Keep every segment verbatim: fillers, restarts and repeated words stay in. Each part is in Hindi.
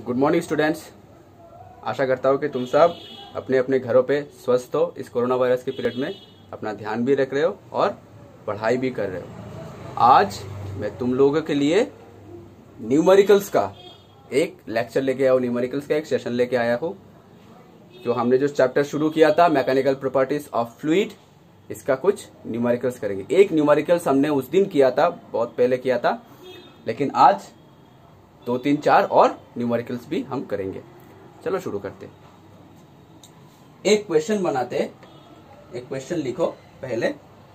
Good morning students. आशा करता हूँ कि तुम सब अपने अपने घरों पे स्वस्थ हो, इस कोरोना वायरस के पीरियड में अपना ध्यान भी रख रहे हो और पढ़ाई भी कर रहे हो। आज मैं तुम लोगों के लिए न्यूमेरिकल्स का एक लेक्चर लेके आया हूँ, न्यूमेरिकल्स का एक सेशन लेके आया हूँ। जो हमने जो चैप्टर शुरू किया था मैकेनिकल प्रॉपर्टीज ऑफ फ्लूइड, इसका कुछ न्यूमेरिकल्स करेंगे। एक न्यूमेरिकल्स हमने उस दिन किया था, बहुत पहले किया था, लेकिन आज दो तीन चार और न्यूमेरिकल्स भी हम करेंगे। चलो शुरू करते। एक क्वेश्चन बनाते, एक क्वेश्चन लिखो पहले।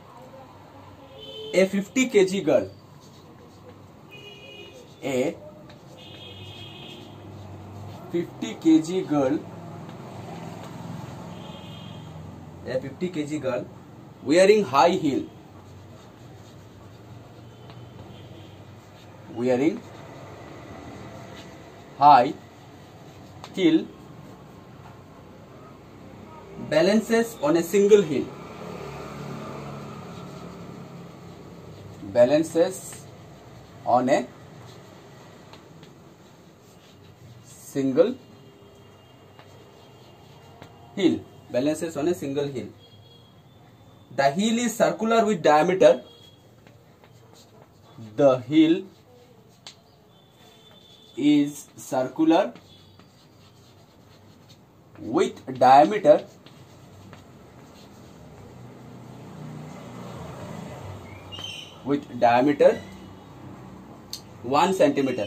A fifty KG girl, a fifty KG girl, a fifty KG girl wearing high heel, wearing high heel balances on a single heel, balances on a single heel, balances on a single heel. The heel is circular with diameter, the heel is circular with diameter with diameter one centimeter,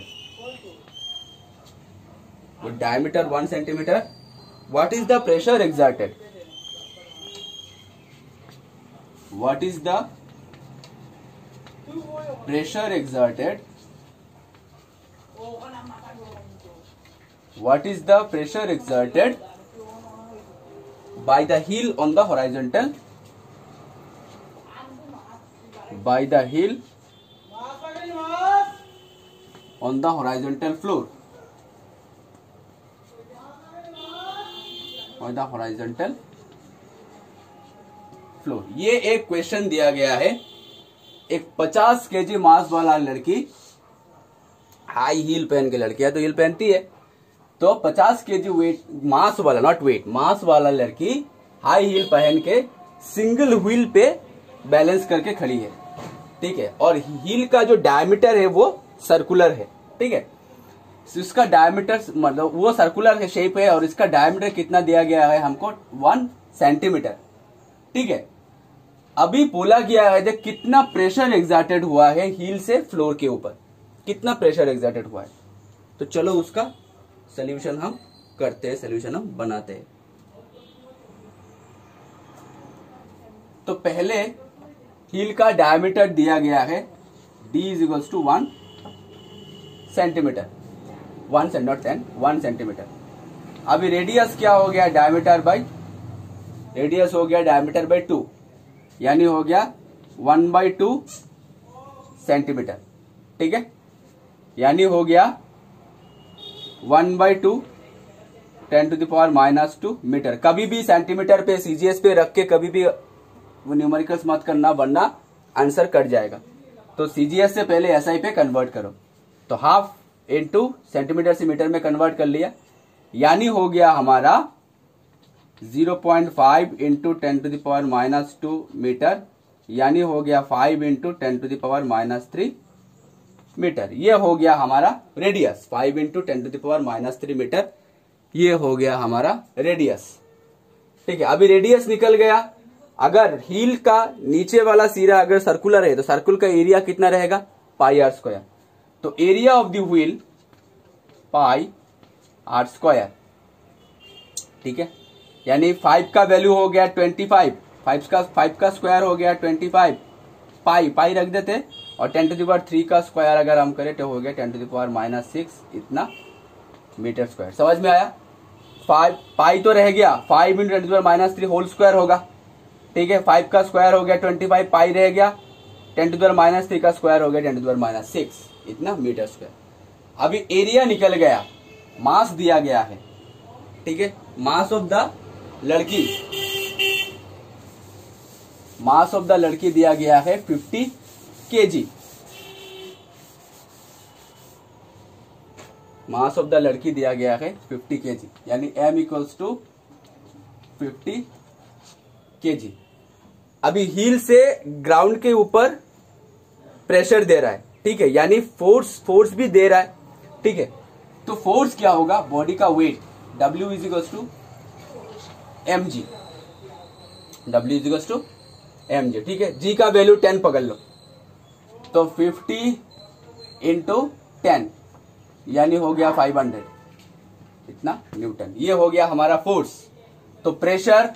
with diameter one centimeter. What is the pressure exerted? What is the pressure exerted? What is the pressure exerted by the heel on the horizontal? By the heel on the horizontal floor. On the horizontal floor. ये एक क्वेश्चन दिया गया है। एक पचास केजी मास वाला लड़की, हाई हील पहन के लड़की है तो हील पहनती है, तो पचास केजी वेट मास वाला, नॉट वेट, मास वाला लड़की हाई हील पहन के सिंगल व्हील पे बैलेंस करके खड़ी है, ठीक है। और हील का जो डायमीटर है वो सर्कुलर है, ठीक है। इसका डायमीटर मतलब वो सर्कुलर है, शेप है, और इसका डायमीटर कितना दिया गया है हमको, वन सेंटीमीटर, ठीक है। अभी बोला गया है कि कितना प्रेशर एग्जर्टेड हुआ है हील से फ्लोर के ऊपर, कितना प्रेशर एग्जर्टेड हुआ है। तो चलो उसका सॉल्यूशन हम करते हैं, सॉल्यूशन हम बनाते हैं। तो पहले हील का डायमीटर दिया गया है, d is equals to one centimetre, one not ten, one centimetre. अभी रेडियस क्या हो गया, डायमीटर बाई रेडियस हो गया डायमीटर बाई टू, यानी हो गया वन बाई टू सेंटीमीटर, ठीक है। यानी हो गया one by two ten to the power minus two metre. कभी भी सेंटीमीटर पे सीजीएस पे रख के कभी भी वो न्यूमेरिकल्स मत करना, वरना आंसर कट जाएगा। तो सीजीएस से पहले एसआई पे कन्वर्ट करो। तो हाफ इंटू सेंटीमीटर से मीटर में कन्वर्ट कर लिया, यानी हो गया हमारा zero point five into ten to the power minus two metre, यानी हो गया five into ten to the power minus three metre. ये हो गया हमारा radius, five into ten to the power minus three metre, ये हो गया हमारा रेडियस, ठीक है। अभी रेडियस निकल गया। अगर हील का नीचे वाला सिरा अगर सर्कुलर है तो सर्कुल का एरिया कितना रहेगा, पाई आर स्क्वायर। तो area of the wheel pi r square, ठीक है। यानी फाइव का वैल्यू हो गया ट्वेंटी फाइव, फाइव का फाइव का स्क्वायर हो गया ट्वेंटी फाइव, पाई पाई रख देते, और ten to the power three का स्क्वायर अगर हम करें तो हो गया ten to the power minus six, इतना मीटर स्क्वायर। समझ में आया। फाइव पाई तो रह गया, five into ten to the power minus three whole square होगा, ठीक है। फाइव का स्क्वायर हो गया ट्वेंटी फाइव, पाई रह गया, ten to the power minus three का स्क्वायर हो गया ten to the power minus six, इतना मीटर स्क्वायर। अभी एरिया निकल गया, मास दिया गया है, ठीक है। मास ऑफ द लड़की, मास ऑफ द लड़की दिया गया है fifty KG. Mass of the लड़की दिया गया है फिफ्टी केजी, यानी m equals to fifty KG. अभी हील से ग्राउंड के ऊपर प्रेशर दे रहा है, ठीक है, यानी फोर्स फोर्स भी दे रहा है, ठीक है। तो फोर्स क्या होगा, बॉडी का weight W is equals to M G, W is equals to M G, ठीक है। G का वैल्यू टेन पकड़ लो, तो फिफ्टी इंटू टेन यानी हो गया फाइव हंड्रेड, इतना न्यूटन। ये हो गया हमारा फोर्स। तो pressure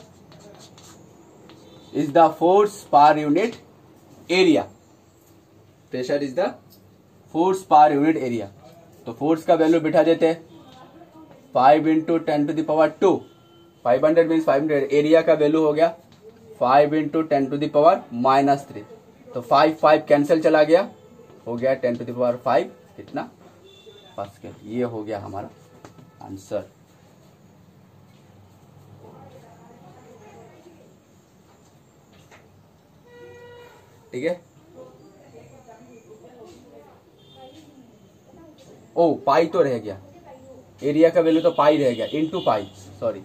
is the force per unit area, pressure is the force per unit area. तो फोर्स का वैल्यू बिठा देते हैं five into ten to the power two, five hundred means five hundred, area का वैल्यू हो गया five into ten to the power minus three, तो फाइव फाइव कैंसिल चला गया, हो गया टेन टू दावर फाइव, कितना पास्कल। ये हो गया हमारा आंसर। ठीक है। ओ पाई तो रह गया, एरिया का वैल्यू तो पाई रह गया, इनटू पाई, सॉरी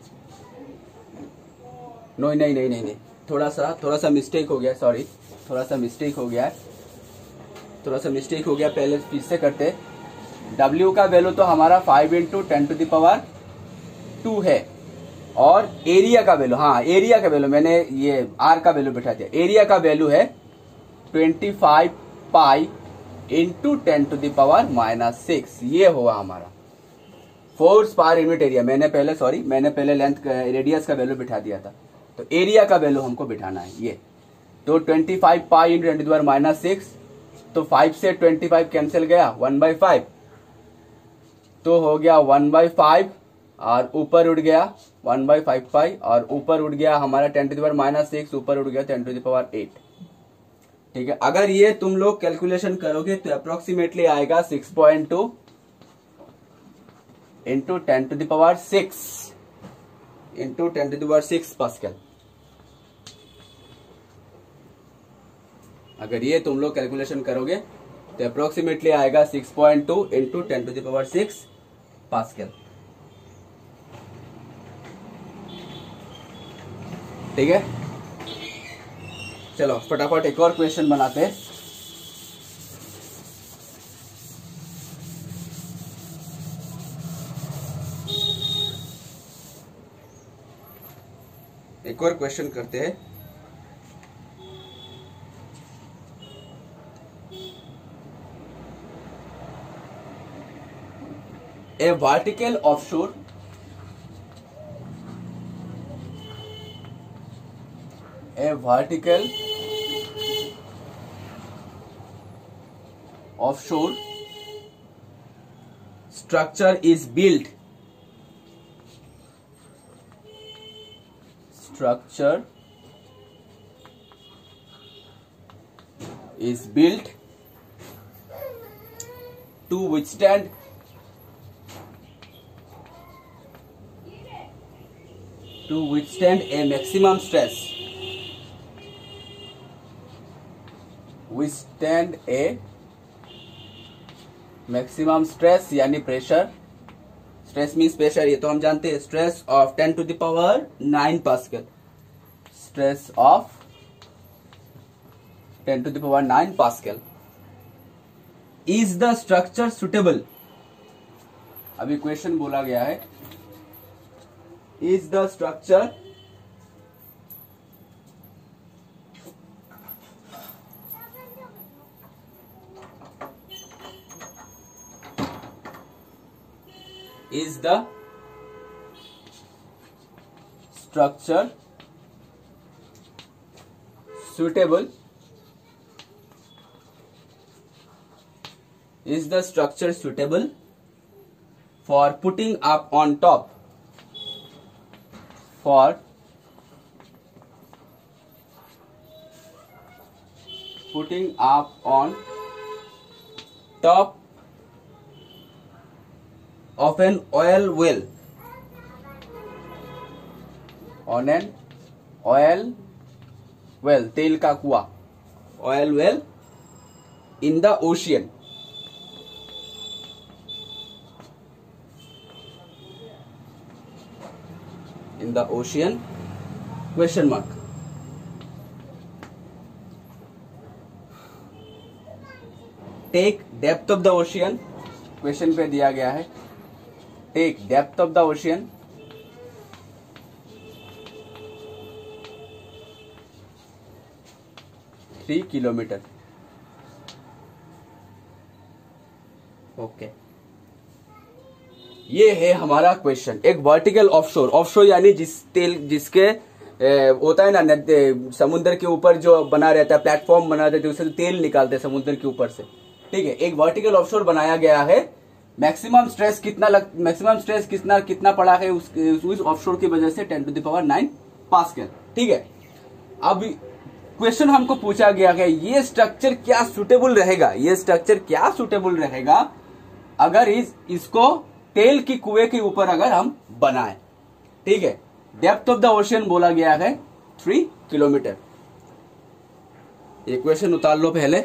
नो नहीं नहीं नहीं नहीं थोड़ा सा थोड़ा सा मिस्टेक हो गया, सॉरी थोड़ा सा मिस्टेक हो गया है, थोड़ा सा मिस्टेक हो गया, पहले फिर से करते। W का वैल्यू तो हमारा five into ten to the power two है, और एरिया का वैल्यू, हाँ एरिया का वैल्यू मैंने ये R का वैल्यू बिठा दिया, एरिया का वैल्यू है twenty five pi into ten to the power minus six. ये हुआ हमारा फोर्स पर यूनिट एरिया। मैंने पहले सॉरी मैंने पहले लेंथ रेडियस का वैल्यू बिठा दिया था, तो एरिया का वैल्यू हमको बिठाना है ये। तो twenty five pi into ten to the power minus six, तो फाइव से ट्वेंटी फाइव कैंसिल गया, वन बाई फाइव, तो हो गया वन बाई फाइव, और ऊपर उड़ गया वन बाई फाइव पाई, और ऊपर उड़ गया हमारा ten to the power minus six, ऊपर उड़ गया टेन टू दावर एट। ठीक है, अगर ये तुम लोग कैलकुलेशन करोगे तो अप्रोक्सीमेटली आएगा six point two into ten to the power six into ten to the power six pascal. अगर ये तुम लोग कैलकुलेशन करोगे तो अप्रोक्सीमेटली आएगा six point two into ten to the power six pascal. ठीक है, चलो फटाफट एक और क्वेश्चन बनाते हैं। एक और क्वेश्चन करते हैं। A vertical offshore a vertical offshore structure is built structure is built to withstand to withstand a maximum stress withstand a maximum stress यानी प्रेशर, स्ट्रेस मीन्स प्रेशर, ये तो हम जानते हैं, stress of ten to the power nine pascal, stress of ten to the power nine pascal. Is the structure suitable, अभी क्वेश्चन बोला गया है, is the structure is the structure suitable is the structure suitable for putting up on top for putting up on top of an oil well on an oil well तेल का कुआं, oil well in the ocean in the ocean question mark. Take depth of the ocean, question पे दिया गया है take depth of the ocean three kilometre. Okay, ये है हमारा क्वेश्चन। एक वर्टिकल ऑफशोर, ऑफशोर यानी जिस तेल जिसके ए, होता है ना समुद्र के ऊपर जो बना रहता है, प्लेटफॉर्म बना रहता है, उससे तेल निकालते हैं समुद्र के ऊपर से। ठीक है, एक वर्टिकल ऑफशोर बनाया गया है। मैक्सिमम स्ट्रेस कितना लग मैक्सिमम स्ट्रेस कितना कितना पड़ा है उस, उस ऑफशोर की वजह से ten to the power nine pascal. ठीक है, अब क्वेश्चन हमको पूछा गया है ये स्ट्रक्चर क्या सुटेबल रहेगा, ये स्ट्रक्चर क्या सुटेबल रहेगा अगर इस इसको तेल की कुएं के ऊपर अगर हम बनाएं। ठीक है, डेप्थ ऑफ द ओशियन बोला गया है थ्री किलोमीटर। ये क्वेश्चन उतार लो पहले।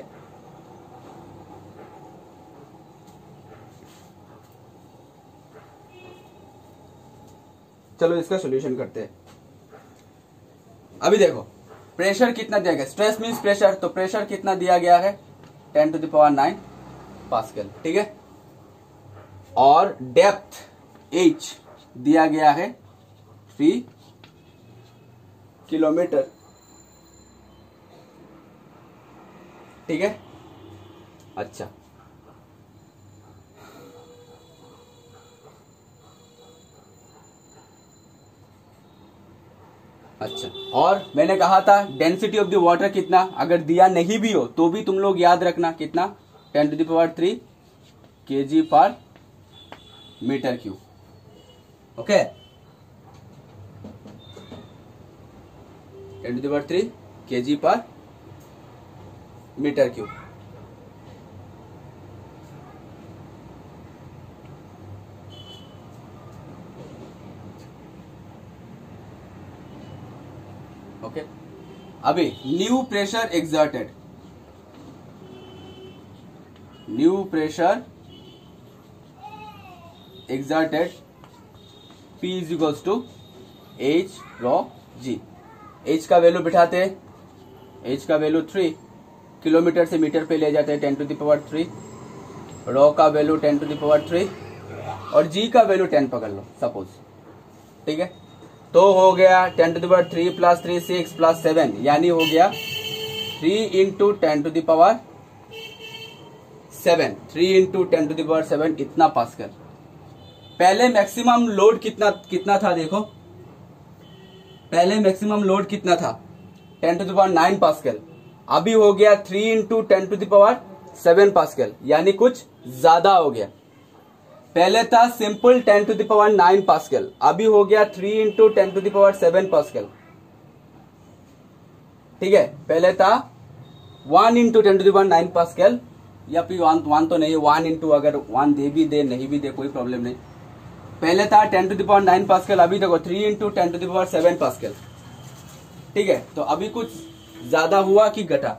चलो इसका सॉल्यूशन करते हैं। अभी देखो प्रेशर कितना दिया गया, स्ट्रेस मींस प्रेशर, तो प्रेशर कितना दिया गया है ten to the power nine pascal. ठीक है, और डेप्थ एच दिया गया है थ्री किलोमीटर। ठीक है, अच्छा अच्छा और मैंने कहा था डेंसिटी ऑफ द वाटर कितना, अगर दिया नहीं भी हो तो भी तुम लोग याद रखना कितना, ten to the power three के जी per metre cube. Okay, ten to the power three के जी पर मीटर क्यूब। ओके, अभी new pressure exerted, new pressure exerted P is equals to H rho G. H का वैल्यू बिठाते हैं, एच का वैल्यू थ्री, किलोमीटर से मीटर पे ले जाते हैं ten to the power three, rho का value ten to the power three और जी का वैल्यू टेन पकड़ लो सपोज। ठीक है, तो हो गया ten to the power three plus three six plus seven, यानी हो गया three into ten to the power seven, three into ten to the power seven, इतना पास्कल। पहले मैक्सिमम लोड कितना कितना था देखो, पहले मैक्सिमम लोड कितना था ten to the power nine pascal, अभी हो गया three into ten to the power seven pascal, यानी कुछ ज्यादा हो गया। पहले था simple ten to the power nine pascal, अभी हो गया three into ten to the power seven pascal. ठीक है, पहले था one into ten to the power nine pascal, या फिर वन वन तो नहीं, वन इंटू अगर वन दे भी दे नहीं भी दे कोई प्रॉब्लम नहीं। पहले था ten to the power nine pascal, अभी देखो three into ten to the power seven pascal. ठीक है, तो अभी कुछ ज्यादा हुआ कि घटा,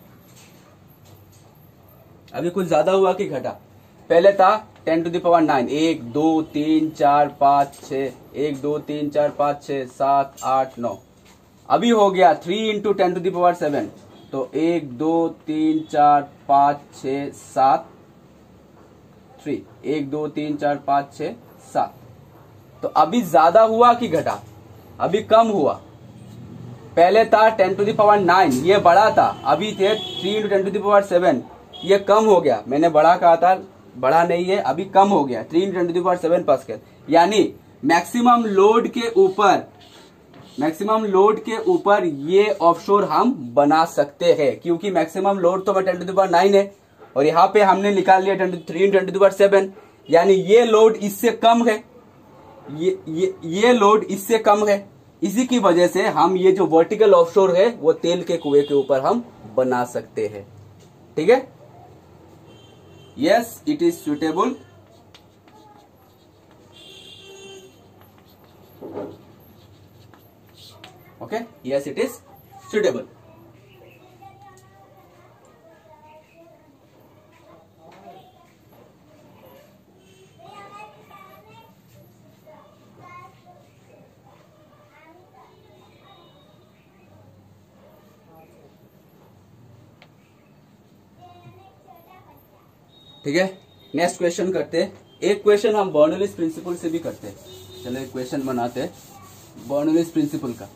अभी कुछ ज्यादा हुआ कि घटा। पहले था ten to the power nine, एक दो तीन चार पाँच छः, एक दो तीन चार पाँच छः सात आठ नौ, अभी हो गया three into ten to the power seven, तो एक दो तीन चार पाँच छः सात, थ्री, एक दो तीन चार पाँच छः सात। तो अभी ज्यादा हुआ कि घटा, अभी कम हुआ। पहले था ten to the power nine, ये बड़ा था, अभी थे three into ten to the power seven, ये कम हो गया। मैंने बड़ा कहा था, बड़ा नहीं है, अभी कम हो गया, three into ten to the power seven pascal. यानी मैक्सिमम लोड के ऊपर, मैक्सिमम लोड के ऊपर ये ऑफशोर हम बना सकते हैं, क्योंकि मैक्सिमम लोड तो ten to the power nine है और यहाँ पे हमने निकाल लिया three into ten to the power seven, यानी ये लोड इससे कम है, ये ये ये लोड इससे कम है। इसी की वजह से हम ये जो वर्टिकल ऑफशोर है वो तेल के कुएं के ऊपर हम बना सकते हैं। ठीक है, yes it is suitable. Okay, yes it is suitable. ठीक है, नेक्स्ट क्वेश्चन करते हैं। एक क्वेश्चन हम बर्नौलीज प्रिंसिपल से भी करते हैं। चलो एक क्वेश्चन बनाते हैं बर्नौलीज प्रिंसिपल का।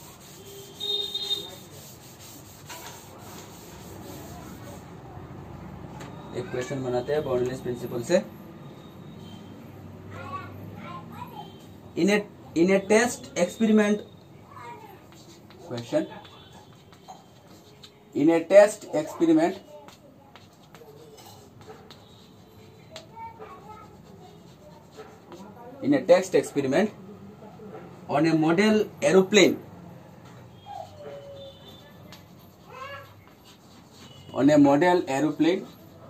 एक क्वेश्चन बनाते हैं बर्नौलीज प्रिंसिपल से। In a in a test experiment question in a test experiment in a test experiment on a model aeroplane on a model aeroplane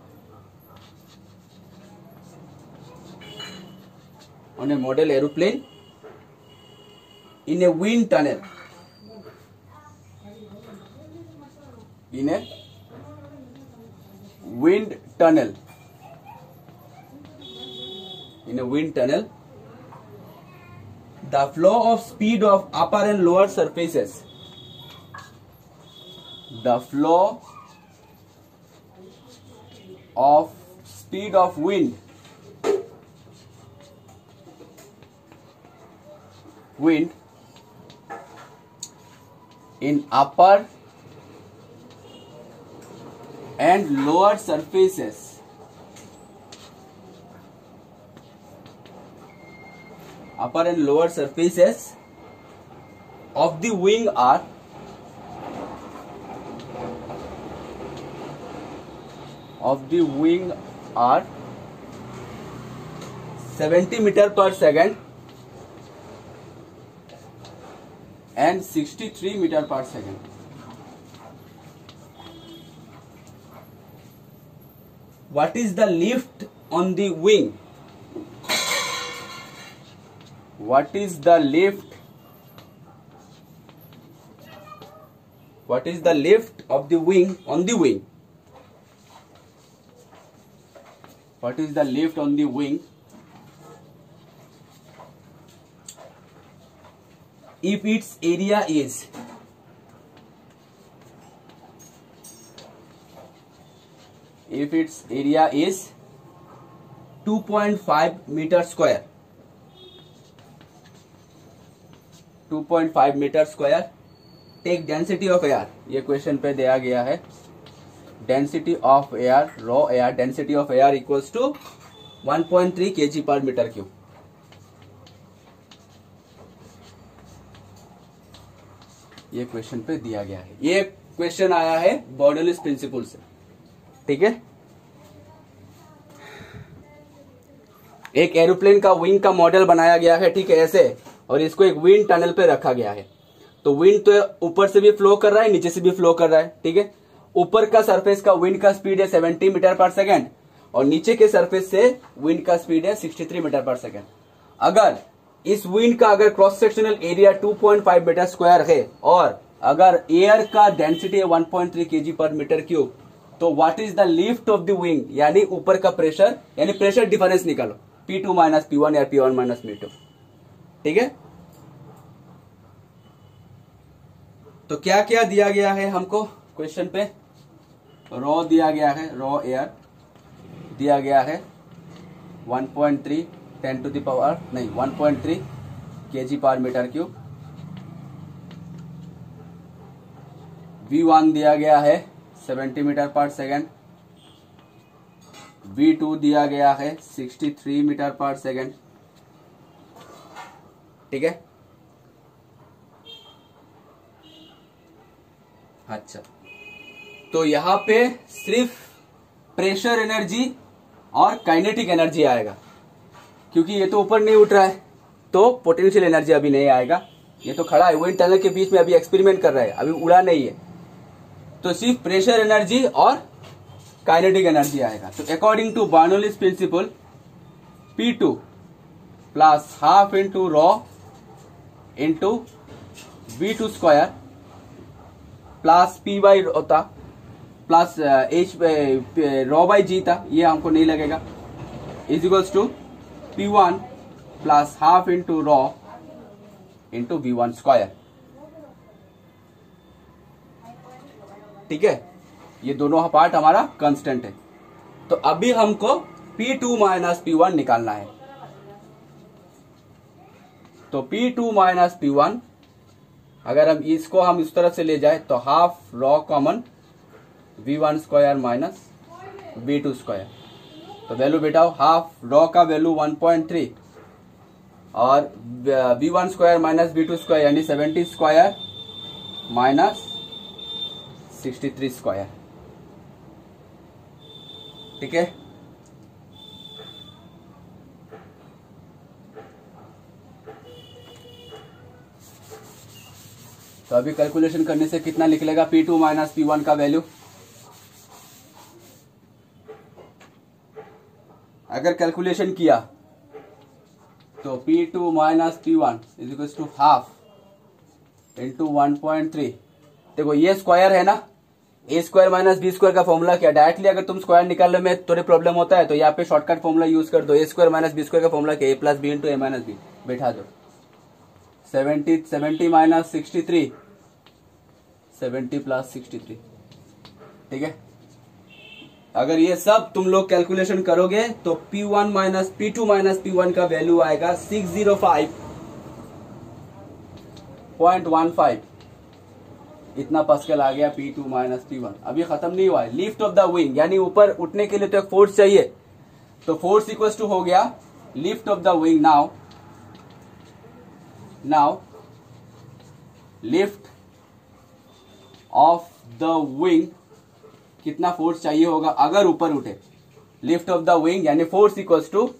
on a model aeroplane in a wind tunnel in a wind tunnel in a wind tunnel the flow of speed of upper and lower surfaces the flow of speed of wind wind in upper and lower surfaces upper and lower surfaces of the wing are of the wing are seventy meter per second and sixty-three meter per second. What is the lift on the wing? What is the lift? What is the lift of the wing on the wing? What is the lift on the wing? If its area is if its area is two point five meter square two point five metre square take density of air. ये क्वेश्चन पे दिया गया है density of air rho air density of air equals to one point three kg per metre cube. ये क्वेश्चन पे दिया गया है। ये क्वेश्चन आया है बर्नौलीज प्रिंसिपल से। ठीक है, एक एरोप्लेन का विंग का मॉडल बनाया गया है। ठीक है, ऐसे, और इसको एक विंड टनल पे रखा गया है। तो विंड तो ऊपर से भी फ्लो कर रहा है, नीचे से भी फ्लो कर रहा है। ठीक है, ऊपर का सरफेस का विंड का स्पीड है सेवेंटी मीटर पर सेकेंड और नीचे के सरफेस से विंड का स्पीड है sixty three metre per second. अगर इस विंड का अगर cross sectional area two point five metre square है और अगर एयर का डेंसिटी है one point three kg per metre cube, तो what is the lift of the wing, यानी ऊपर का प्रेशर, यानी प्रेशर डिफरेंस निकालो, P two minus P one या P one minus P two. ठीक है, तो क्या क्या दिया गया है हमको क्वेश्चन पे? रॉ दिया गया है, रॉ एयर दिया गया है one point three ten to the power नहीं one point three kg per metre cube. V one दिया गया है seventy metre per second. V two दिया गया है sixty three metre per second. ठीक है, अच्छा, तो यहां पे सिर्फ प्रेशर एनर्जी और काइनेटिक एनर्जी आएगा, क्योंकि ये तो ऊपर नहीं उठ रहा है तो पोटेंशियल एनर्जी अभी नहीं आएगा। ये तो खड़ा है विंड टनल के बीच में, अभी एक्सपेरिमेंट कर रहा है, अभी उड़ा नहीं है। तो सिर्फ प्रेशर एनर्जी और काइनेटिक एनर्जी आएगा। तो according to Bernoulli's principle, P two plus half into rho into V two square plus P by होता plus h rho by g था, ये हमको नहीं लगेगा, is equals to P one plus half into rho into V one square. ठीक है, ये दोनों पार्ट हमारा कांस्टेंट है। तो अभी हमको P two minus P one निकालना है। तो P two minus P one अगर हम इसको हम इस तरफ से ले जाए तो half rho common V one square minus V two square. तो वैल्यू बेटा हाफ रॉ का वैल्यू वन पॉइंट थ्री और V one square minus V two square यानी seventy square minus sixty three square. ठीक है, तो अभी कैलकुलेशन करने से कितना निकलेगा P two minus P one का वैल्यू। अगर कैलकुलेशन किया तो P two minus P one is equal to half into one point three. देखो ये स्क्वायर है ना, a square minus b square का फॉर्मूला क्या, डायरेक्टली अगर तुम स्क्वायर निकालने में थोड़ी प्रॉब्लम होता है तो यहाँ पे शॉर्टकट फॉर्मूला यूज कर दो। A square minus b square का फॉर्मूला क्या, a plus b into a minus b, बैठा दो। Seventy seventy minus sixty three, seventy plus sixty three. ठीक है, अगर ये सब तुम लोग कैलकुलेशन करोगे तो P one minus P two minus P one का वैल्यू आएगा six zero five point one five. इतना पास्कल आ गया P two minus P one. अभी खत्म नहीं हुआ है। लिफ्ट ऑफ द विंग यानी ऊपर उठने के लिए तो एक फोर्स चाहिए, तो फोर्स इक्वल्स टू हो गया lift of the wing. Now now lift of the wing कितना फोर्स चाहिए होगा अगर ऊपर उठे। लिफ्ट ऑफ द विंग यानी force equals to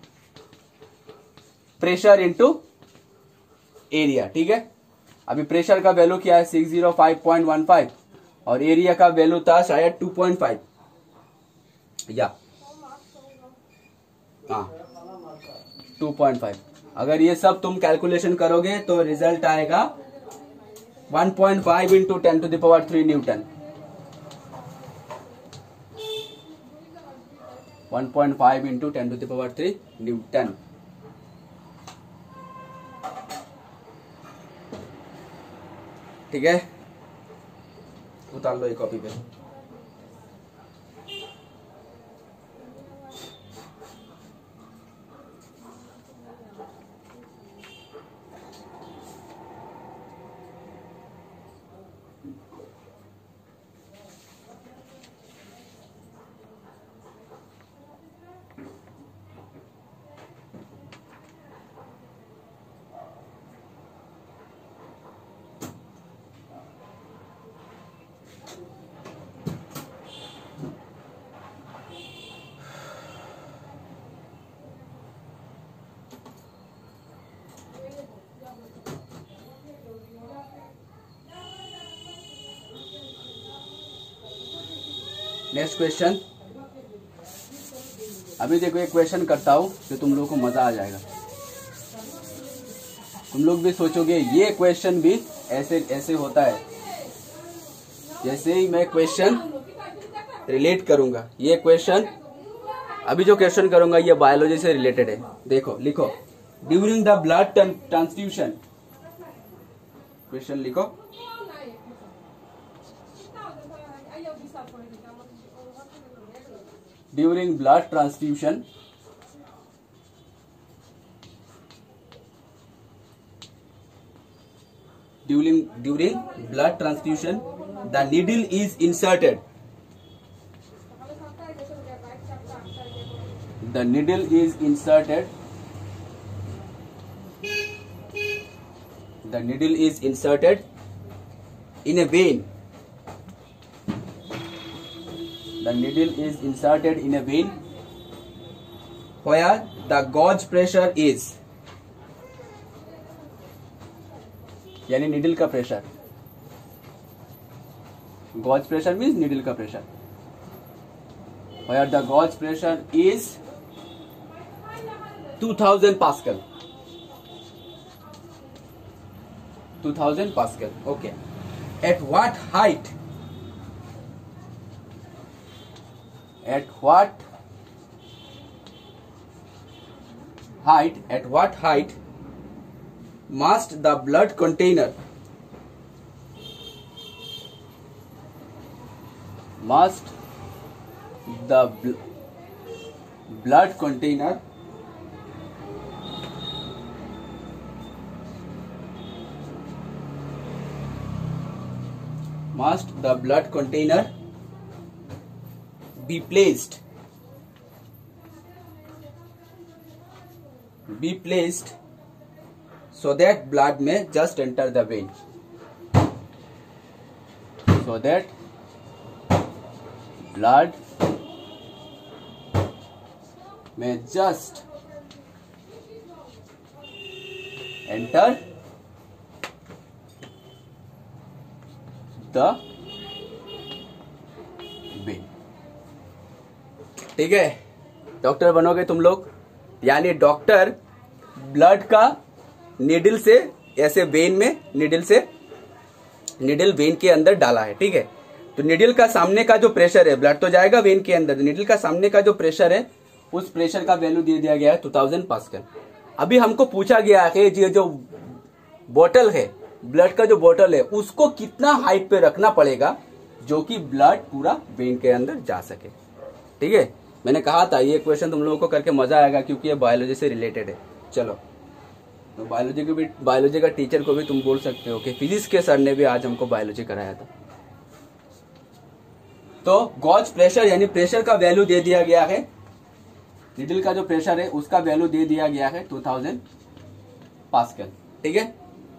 pressure into area. ठीक है, अभी प्रेशर का वैल्यू क्या है six zero five point one five और एरिया का वैल्यू था शायद टू पॉइंट फाइव या हाँ टू पॉइंट फाइव। अगर ये सब तुम कैलकुलेशन करोगे तो रिजल्ट आएगा one point five into ten to the power three newton. One point five into ten to the power three newton. ठीक है, उतार लो ये कॉपी पे। Next question. अभी देखो एक क्वेश्चन करता हूं तो तुम लोगों को मजा आ जाएगा। तुम लोग भी सोचोगे ये क्वेश्चन भी ऐसे ऐसे होता है। जैसे ही मैं क्वेश्चन रिलेट करूंगा, ये क्वेश्चन अभी जो क्वेश्चन करूंगा ये बायोलॉजी से रिलेटेड है। देखो लिखो, during the blood transfusion, question लिखो। During blood transfusion, during during blood transfusion, the needle is inserted. The needle is inserted. The needle is inserted in a vein. The needle is inserted in a vein where the gauge pressure is, यानी needle का pressure. gauge pressure means needle का pressure. where the gauge pressure is two thousand pascal. two thousand pascal. Okay. At what height? At what height? At what height must the blood container must the blood container must the blood container be placed be placed so that blood may just enter the vein, so that blood may just enter the vein। ठीक है, डॉक्टर बनोगे तुम लोग, यानी डॉक्टर ब्लड का निडल से ऐसे वेन में निडल से निडल वेन के अंदर डाला है। ठीक है, तो निडल का सामने का जो प्रेशर है, ब्लड तो जाएगा वेन के अंदर, निडल का सामने का जो प्रेशर है उस प्रेशर का वैल्यू दे दिया गया है टू थाउजेंड पास्कल। अभी हमको पूछा गया है ये जो बोतल है, ब्लड का जो बोतल है, उसको कितना हाइट पे रखना पड़ेगा जो कि ब्लड पूरा वेन के अंदर जा सके। ठीक है, मैंने कहा था ये क्वेश्चन तुम लोगों को करके मजा आएगा क्योंकि ये बायोलॉजी से रिलेटेड है। चलो, तो बायोलॉजी को भी, बायोलॉजी का टीचर को भी तुम बोल सकते हो कि फिजिक्स के सर ने भी आज हमको बायोलॉजी कराया था। तो गॉज प्रेशर यानी प्रेशर का वैल्यू दे दिया गया है, निडल का जो प्रेशर है उसका वैल्यू दे दिया गया है टू थाउजेंड पास्कल। ठीक है,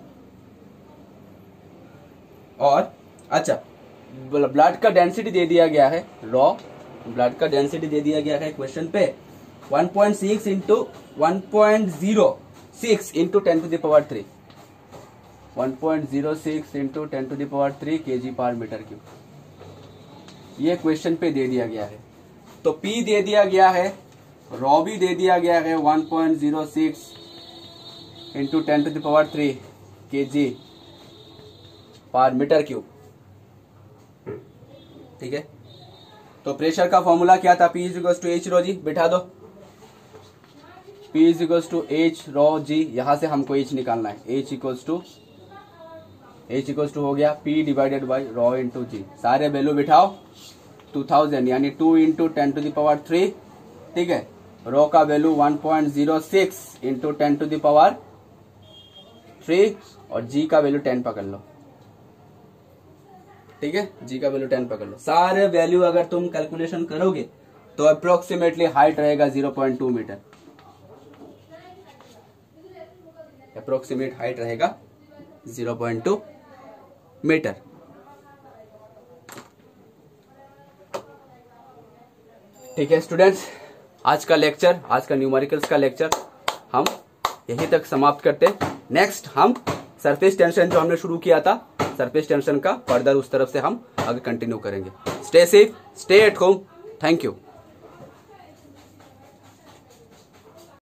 और अच्छा, ब्लड का डेंसिटी दे दिया गया है, रॉ ब्लड का डेंसिटी दे दिया गया है क्वेश्चन पे one point six into one point zero six into ten to the power three one point zero six into ten to the power three के जी पर मीटर क्यूब, ये क्वेश्चन पे दे दिया गया है। तो पी दे दिया गया है, रॉ भी दे दिया गया है one point zero six into ten to the power three के जी पर मीटर क्यूब। ठीक है, तो प्रेशर का फॉर्मूला क्या था, P is equal to H rho G, बैठा दो, P is equal to H rho G, यहां से हमको H निकालना है, H equals to H equals to हो गया P divided by rho into G, सारे वैल्यू बिठाओ, टू थाउजेंड यानी two into ten to the power three. ठीक है, रो का value one point zero six into ten to the power three और जी का वैल्यू टेन पकड़ लो। ठीक है, जी का वैल्यू टेन पकड़ लो। सारे वैल्यू अगर तुम कैलकुलेशन करोगे तो अप्रोक्सीमेटली हाइट रहेगा zero point two metre, approximate height रहेगा जीरो पॉइंट टू मीटर। ठीक है स्टूडेंट्स, आज का लेक्चर, आज का न्यूमेरिकल्स का लेक्चर हम यहीं तक समाप्त करते हैं। नेक्स्ट हम सरफेस टेंशन जो हमने शुरू किया था, सरफेस टेंशन का फर्दर उस तरफ से हम आगे कंटिन्यू करेंगे। Stay safe, stay at home, thank you.